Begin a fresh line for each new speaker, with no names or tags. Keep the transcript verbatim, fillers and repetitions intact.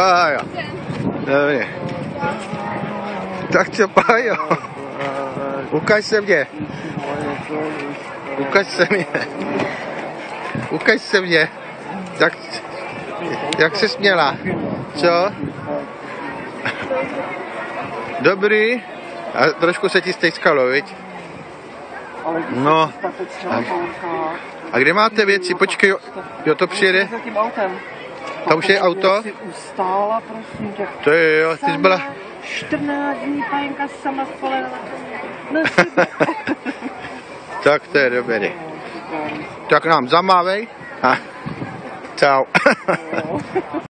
Pájo. Dobrý. Tak co, Pájo? Ukaž se mě. Ukaž se mě. Ukaž se mě. Tak, jak se směla? Co? Dobrý. A trošku se ti stejskalo, viď? No. A, a kde máte věci? Počkej, jo, to přijede. Tam už je auto? To je jo, ty jsi byla...
čtrnáct dní pajenka sama spolehla.
Tak to je dobrý. Tak nám zamávej. A čau.